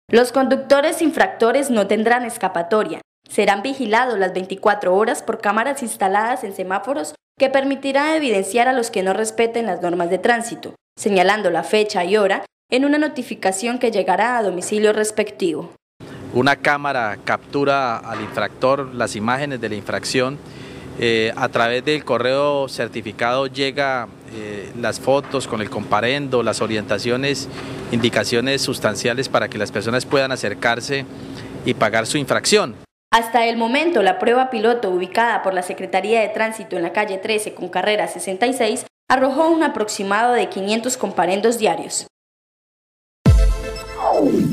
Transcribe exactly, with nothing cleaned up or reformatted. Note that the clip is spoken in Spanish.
Los conductores infractores no tendrán escapatoria. Serán vigilados las veinticuatro horas por cámaras instaladas en semáforos que permitirán evidenciar a los que no respeten las normas de tránsito, señalando la fecha y hora en una notificación que llegará a domicilio respectivo. Una cámara captura al infractor las imágenes de la infracción. Eh, a través del correo certificado llega eh, las fotos con el comparendo, las orientaciones, indicaciones sustanciales para que las personas puedan acercarse y pagar su infracción. Hasta el momento, la prueba piloto ubicada por la Secretaría de Tránsito en la calle trece con carrera sesenta y seis arrojó un aproximado de quinientos comparendos diarios.